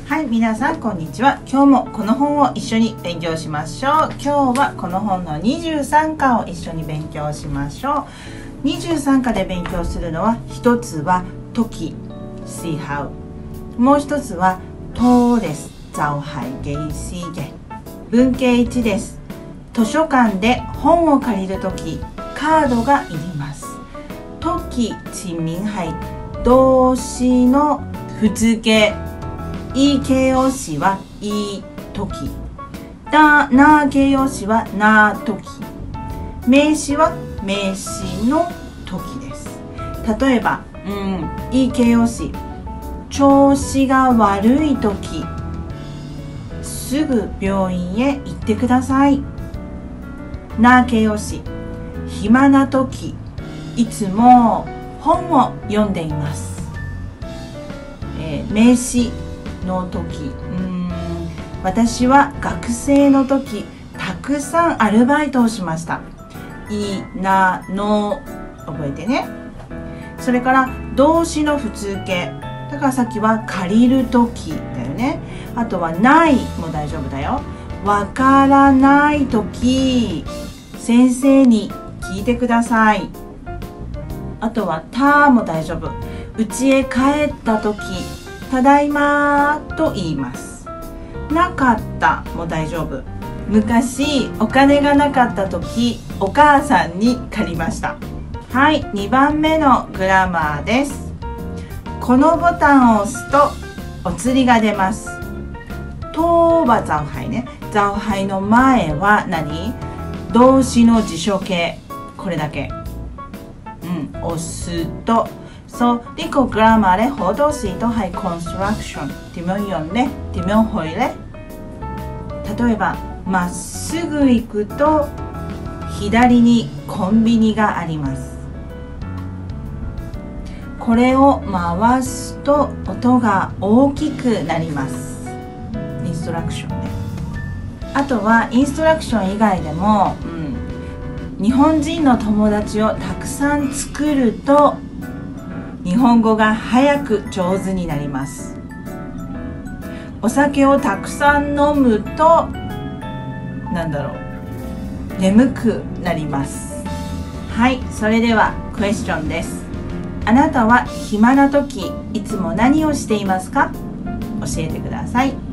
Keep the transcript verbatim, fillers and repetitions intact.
はい、皆さんこんにちは。今日もこの本を一緒に勉強しましょう。今日はこの本のにじゅうさんかを一緒に勉強しましょう。にじゅうさんかで勉強するのは、一つは時 see how、 もう一つはとです。造海ゲイシーゲ。文系いちです。図書館で本を借りるときカードがいります。時陳明杯動詞の普通形、いい形容詞はいい時、だな形容詞はな時、名詞は名詞の時です。例えば、うん、いい形容詞、調子が悪い時、すぐ病院へ行ってください。な形容詞、暇な時、いつも本を読んでいます。えー、名詞の時、うーん、私は学生の時たくさんアルバイトをしました。いなの覚えてね。それから動詞の普通形、だからさっきは借りる時だよね。あとはないも大丈夫だよ。わからない時、先生に聞いてください。あとはたも大丈夫。家へ帰った時、ただいまと言います。なかったも大丈夫。昔お金がなかった時、お母さんに借りました。はい、にばんめのグラマーです。このボタンを押すとお釣りが出ます。とは造杯ね。造杯の前は何？動詞の辞書形、これだけ。うん、押すと。So,呢個 grammar 咧好多時都係 construction 點樣用呢？點樣去呢？例えば、まっすぐ行くと左にコンビニがあります。これを回すと音が大きくなります。インストラクションね。あとはインストラクション以外でも、うん、日本人の友達をたくさん作ると日本語が早く上手になります。お酒をたくさん飲むとなんだろう、眠くなります。はい、それではクエスチョンです。あなたは暇な時いつも何をしていますか？教えてください。